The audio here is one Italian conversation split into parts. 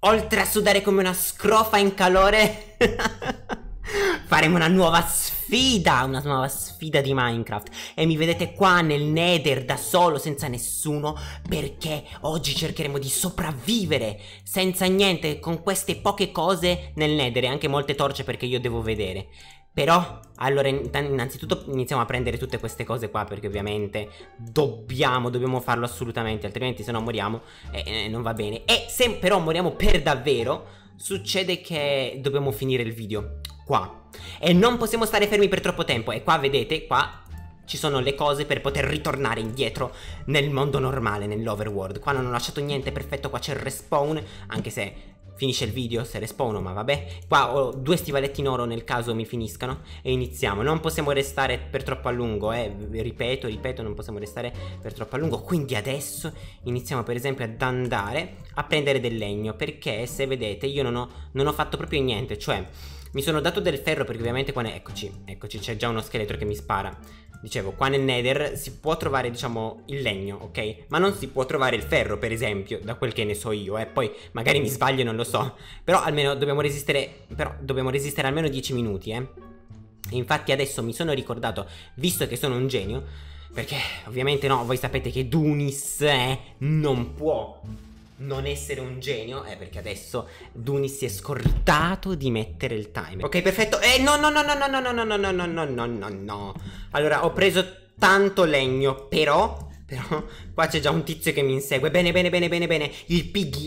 oltre a sudare come una scrofa in calore, faremo una nuova sfida di Minecraft. E mi vedete qua nel Nether da solo, senza nessuno, perché oggi cercheremo di sopravvivere senza niente, con queste poche cose nel Nether e anche molte torce perché io devo vedere. Però, allora, innanzitutto iniziamo a prendere tutte queste cose qua, perché ovviamente dobbiamo farlo assolutamente, altrimenti se no moriamo e non va bene. E se però moriamo per davvero, succede che dobbiamo finire il video qua. E non possiamo stare fermi per troppo tempo. E qua vedete, qua ci sono le cose per poter ritornare indietro nel mondo normale, nell'overworld. Qua non ho lasciato niente, perfetto, qua c'è il respawn, anche se finisce il video se respawno, ma vabbè. Qua ho 2 stivaletti in oro nel caso mi finiscano. E iniziamo. Non possiamo restare per troppo a lungo, ripeto, non possiamo restare per troppo a lungo. Quindi adesso iniziamo per esempio ad andare a prendere del legno, perché se vedete io non ho fatto proprio niente. Cioè mi sono dato del ferro perché ovviamente qua eccoci, c'è già uno scheletro che mi spara. Dicevo, qua nel Nether si può trovare, diciamo, il legno, ok? Ma non si può trovare il ferro, per esempio, da quel che ne so io, Poi magari mi sbaglio e non lo so. Però almeno dobbiamo resistere almeno 10 minuti, E infatti adesso mi sono ricordato, visto che sono un genio, perché ovviamente no, voi sapete che Dunis non può non essere un genio, perché adesso Dunis si è scordato di mettere il timer. Ok, perfetto. No. Allora, ho preso tanto legno, però qua c'è già un tizio che mi insegue. Bene. Il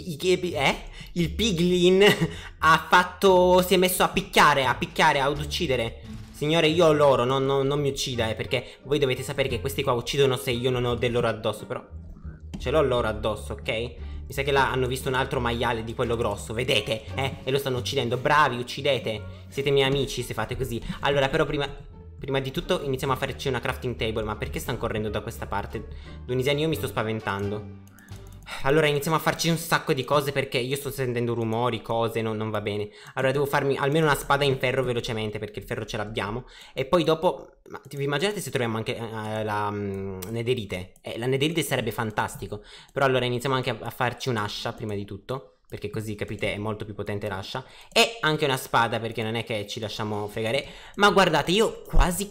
piglin si è messo a picchiare, ad uccidere. Signore, io ho l'oro, non mi uccida, perché voi dovete sapere che questi qua uccidono se io non ho dell'oro addosso. Però ce l'ho l'oro addosso, ok? Mi sa che là hanno visto un altro maiale di quello grosso, vedete? E lo stanno uccidendo. Bravi, uccidete. Siete miei amici se fate così. Allora, però prima di tutto iniziamo a farci una crafting table. Ma perché stanno correndo da questa parte? Dunisiani, io mi sto spaventando. Allora iniziamo a farci un sacco di cose, perché io sto sentendo rumori, cose, non va bene. Allora devo farmi almeno una spada in ferro velocemente, perché il ferro ce l'abbiamo. E poi dopo, vi immaginate se troviamo anche la netherite? La netherite sarebbe fantastico. Però allora iniziamo anche a farci un'ascia prima di tutto, perché così, capite, è molto più potente l'ascia. E anche una spada, perché non è che ci lasciamo fregare. Ma guardate, io quasi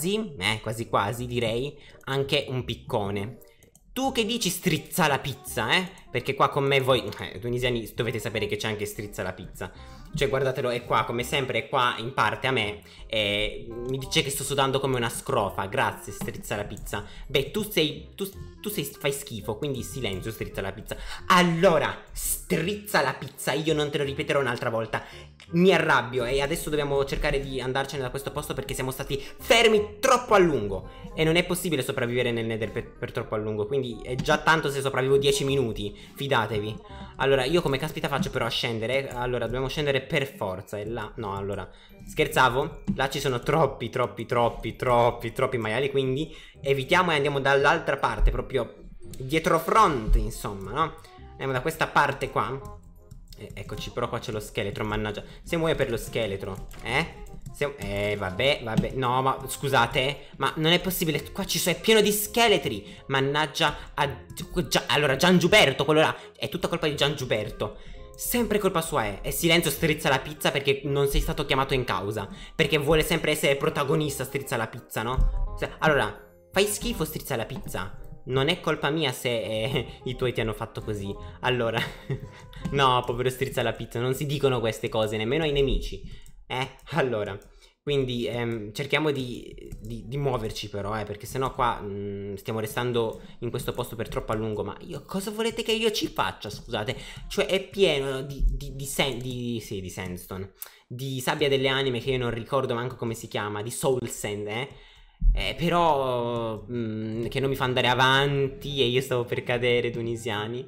direi anche un piccone. Tu che dici strizza la pizza, Perché qua con me voi, tunisiani, dovete sapere che c'è anche strizza la pizza. Cioè guardatelo, è qua, come sempre, è qua in parte a me. Mi dice che sto sudando come una scrofa. Grazie, strizza la pizza. Beh, fai schifo, quindi silenzio, strizza la pizza. Allora, strizza la pizza, io non te lo ripeterò un'altra volta. Mi arrabbio e adesso dobbiamo cercare di andarcene da questo posto, perché siamo stati fermi troppo a lungo. E non è possibile sopravvivere nel Nether per troppo a lungo, quindi è già tanto se sopravvivo 10 minuti, fidatevi. Allora, io come caspita faccio però a scendere? Allora, dobbiamo scendere per forza. E là, no, allora, scherzavo. Là ci sono troppi maiali, quindi evitiamo e andiamo dall'altra parte, proprio dietro front, insomma, no? Andiamo da questa parte qua. Eccoci, però qua c'è lo scheletro, mannaggia. Se muoio per lo scheletro, vabbè, no, ma scusate, ma non è possibile. Qua è pieno di scheletri. Mannaggia. Allora, Giangiuberto, quello là, è tutta colpa di Giangiuberto. Sempre colpa sua, E silenzio, strizza la pizza, perché non sei stato chiamato in causa. Perché vuole sempre essere protagonista, strizza la pizza, no? Allora, fai schifo, strizza la pizza. Non è colpa mia se i tuoi ti hanno fatto così. Allora no, povero strizza la pizza, non si dicono queste cose nemmeno ai nemici. Allora, quindi cerchiamo di muoverci però, perché sennò qua stiamo restando in questo posto per troppo a lungo. Ma cosa volete che io ci faccia, scusate? Cioè è pieno di sandstone, di sabbia delle anime, che io non ricordo manco come si chiama, di soul sand, però che non mi fa andare avanti e io stavo per cadere, tunisiani.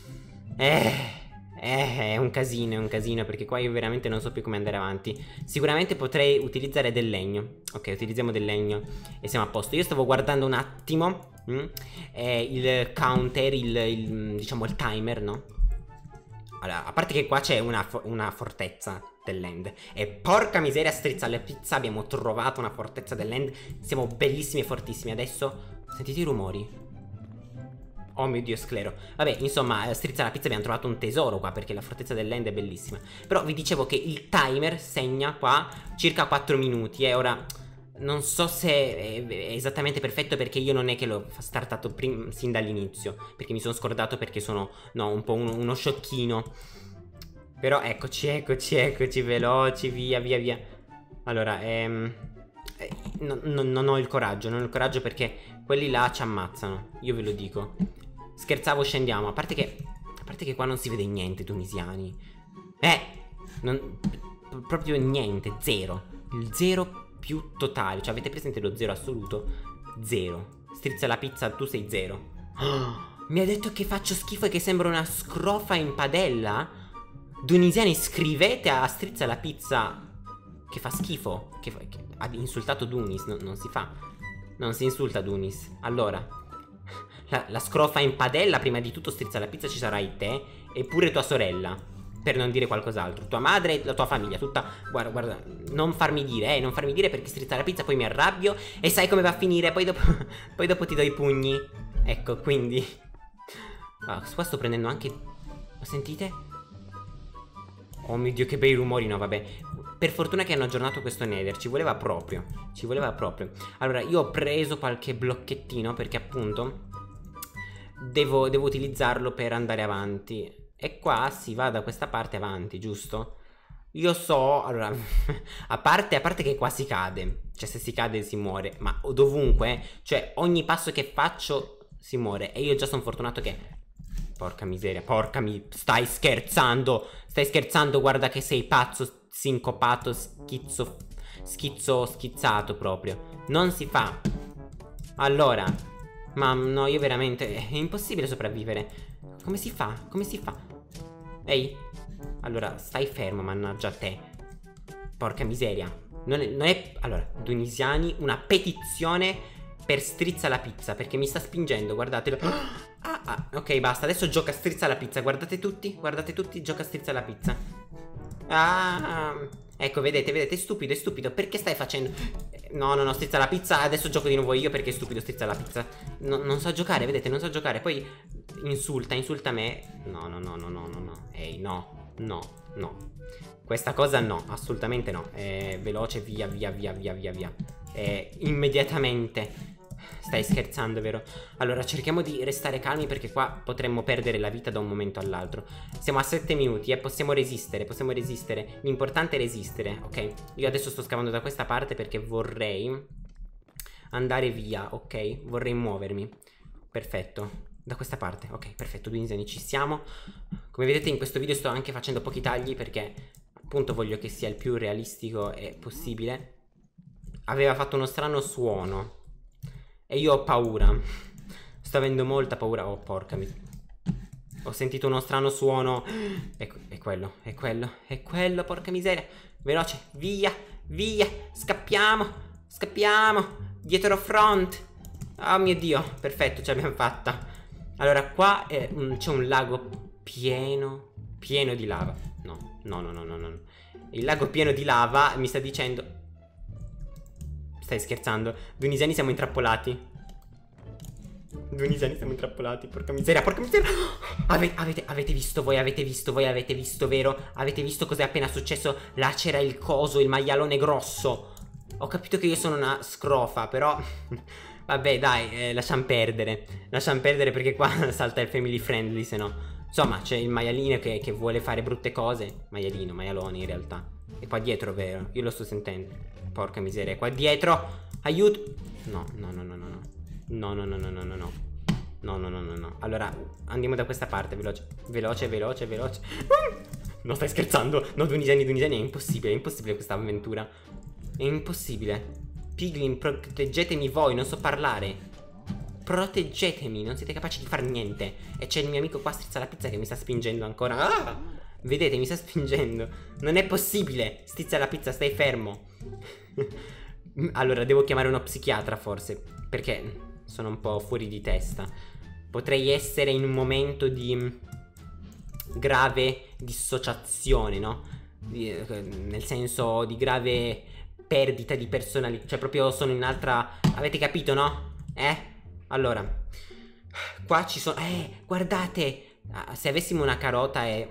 È un casino, perché qua io veramente non so più come andare avanti. Sicuramente potrei utilizzare del legno. Ok, utilizziamo del legno e siamo a posto. Io stavo guardando un attimo il counter, diciamo il timer, no? Allora, a parte che qua c'è una fortezza dell'end. E porca miseria, strizza la pizza, abbiamo trovato una fortezza dell'end. Siamo bellissimi e fortissimi. Adesso sentite i rumori. Oh mio Dio, sclero. Vabbè, insomma, Strizza la Pizza abbiamo trovato un tesoro qua, perché la fortezza dell'End è bellissima. Però vi dicevo che il timer segna qua circa 4 minuti. E ora non so se è esattamente perfetto, perché io non è che l'ho startato sin dall'inizio, perché mi sono scordato, perché sono, no, un po' uno sciocchino. Però eccoci, veloci, via. Allora, non ho il coraggio, perché quelli là ci ammazzano, io ve lo dico. Scherzavo, scendiamo. A parte che qua non si vede niente, tunisiani. Proprio niente, zero. Il zero più totale. Cioè, avete presente lo zero assoluto? Zero. Strizza la Pizza, tu sei zero. Mi ha detto che faccio schifo e che sembro una scrofa in padella? Tunisiani, scrivete a Strizza la Pizza che fa schifo, che ha insultato Dunis. Non si fa. Non si insulta Dunis. Allora, la scrofa in padella, prima di tutto Strizza la Pizza ci sarai te e pure tua sorella, per non dire qualcos'altro. Tua madre e la tua famiglia, tutta. Guarda, non farmi dire, perché Strizza la Pizza poi mi arrabbio e sai come va a finire. Poi dopo ti do i pugni. Ecco, quindi qua sto prendendo anche. Lo sentite? Oh mio Dio, che bei rumori. No, vabbè. Per fortuna che hanno aggiornato questo Nether. Ci voleva proprio. Allora, io ho preso qualche blocchettino, perché appunto devo utilizzarlo per andare avanti. E qua si va da questa parte avanti, giusto? Io so, allora a parte che qua si cade. Cioè, se si cade si muore. Ma dovunque, cioè ogni passo che faccio si muore. E io già sono fortunato che... Porca miseria, stai scherzando, guarda che sei pazzo, sincopato, schizzato proprio. Non si fa. Allora, ma no, io veramente, è impossibile sopravvivere. Come si fa? Ehi, allora, stai fermo, mannaggia a te. Porca miseria. Non è, allora, tunisiani, una petizione per Strizza la Pizza, perché mi sta spingendo, guardatelo. Ok, basta, adesso gioca Strizza la Pizza. Guardate tutti, gioca Strizza la Pizza. Ecco, vedete, è stupido. Perché stai facendo? No, Strizza la Pizza. Adesso gioco di nuovo io, perché è stupido Strizza la Pizza. Non so giocare, vedete, non so giocare. Poi insulta me. No. Ehi, no. Questa cosa no, assolutamente no. Veloce, via. Immediatamente. Stai scherzando, vero? Allora, cerchiamo di restare calmi, perché qua potremmo perdere la vita da un momento all'altro. Siamo a 7 minuti, possiamo resistere. L'importante è resistere, ok? Io adesso sto scavando da questa parte, perché vorrei andare via, ok? Vorrei muovermi. Perfetto. Da questa parte, ok, perfetto, Dunisiani, ci siamo. Come vedete in questo video sto anche facendo pochi tagli, perché appunto voglio che sia il più realistico possibile. Aveva fatto uno strano suono e io ho paura. Sto avendo molta paura. Oh, porca miseria. Ho sentito uno strano suono. È quello, porca miseria. Veloce, via. Scappiamo. Dietro front. Oh mio Dio, perfetto, ce l'abbiamo fatta. Allora, qua c'è un lago pieno di lava. No. Il lago pieno di lava mi sta dicendo... Stai scherzando? Dunisiani, siamo intrappolati. Porca miseria. Avete visto, vero? Avete visto cosa è appena successo? Là c'era il coso, il maialone grosso. Ho capito che io sono una scrofa, però... Vabbè, dai, lasciamo perdere, perché qua salta il family friendly, se no. Insomma, c'è il maialino che vuole fare brutte cose. Maialone in realtà. E qua dietro, vero? Io lo sto sentendo. Porca miseria, qua dietro. Aiuto. No. Allora, andiamo da questa parte, veloce. Non stai scherzando? No, Dunisiani, è impossibile questa avventura. È impossibile. Piglin, proteggetemi voi, non so parlare. Proteggetemi, non siete capaci di fare niente. E c'è il mio amico qua, Strizza la Pizza, che mi sta spingendo ancora. Vedete, mi sta spingendo. Non è possibile. Strizza la Pizza, stai fermo. Allora, devo chiamare uno psichiatra forse, perché sono un po' fuori di testa. Potrei essere in un momento di grave dissociazione, no? Nel senso di grave perdita di personalità. Cioè proprio sono in un'altra... Avete capito, no? Allora, Qua ci sono... guardate! Se avessimo una carota e...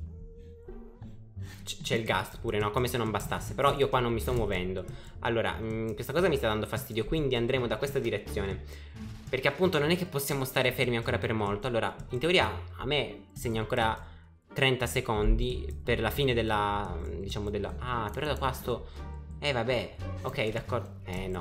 C'è il gas pure, no? Come se non bastasse. Però io qua non mi sto muovendo. Allora, questa cosa mi sta dando fastidio, quindi andremo da questa direzione. Perché appunto non è che possiamo stare fermi ancora per molto. Allora, in teoria a me segna ancora 30 secondi per la fine della... diciamo della... Ah, però da qua sto... vabbè. Ok, d'accordo.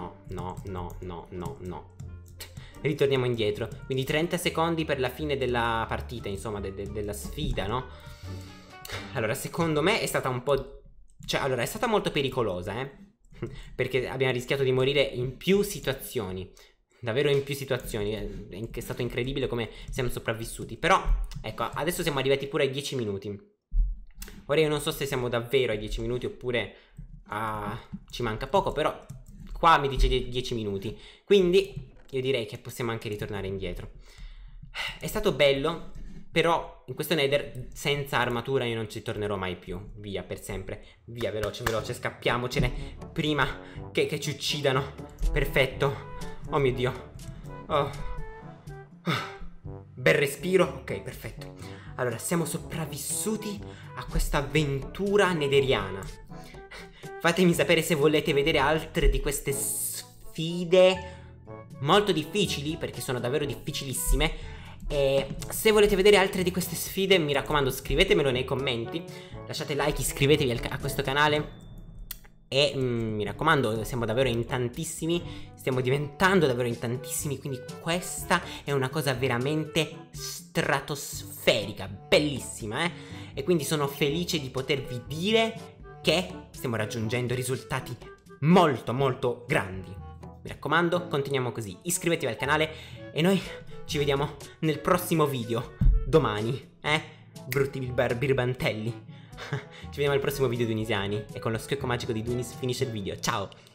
No. Ritorniamo indietro. Quindi 30 secondi per la fine della partita, insomma, della sfida, no? Allora, secondo me è stata un po'... Cioè, allora, è stata molto pericolosa, perché abbiamo rischiato di morire in più situazioni. Davvero in più situazioni. È stato incredibile come siamo sopravvissuti. Però, ecco, adesso siamo arrivati pure ai 10 minuti. Ora io non so se siamo davvero ai 10 minuti oppure ci manca poco, però qua mi dice 10 minuti. Quindi io direi che possiamo anche ritornare indietro. È stato bello, però in questo nether senza armatura io non ci tornerò mai più. Via, per sempre. Via, veloce, scappiamocene prima che ci uccidano. Perfetto. Oh mio Dio. Bel respiro. Ok, perfetto. Allora, siamo sopravvissuti a questa avventura nederiana. Fatemi sapere se volete vedere altre di queste sfide molto difficili, perché sono davvero difficilissime. E se volete vedere altre di queste sfide, mi raccomando, scrivetemelo nei commenti. Lasciate like, iscrivetevi a questo canale. E mi raccomando, siamo davvero in tantissimi. Stiamo diventando davvero in tantissimi. Quindi questa è una cosa veramente stratosferica, bellissima, E quindi sono felice di potervi dire che stiamo raggiungendo risultati molto grandi. Mi raccomando, continuiamo così. Iscrivetevi al canale e noi ci vediamo nel prossimo video. Domani, brutti birbantelli. Ci vediamo al prossimo video Dunisiani. E con lo schiocco magico di Dunis finisce il video. Ciao!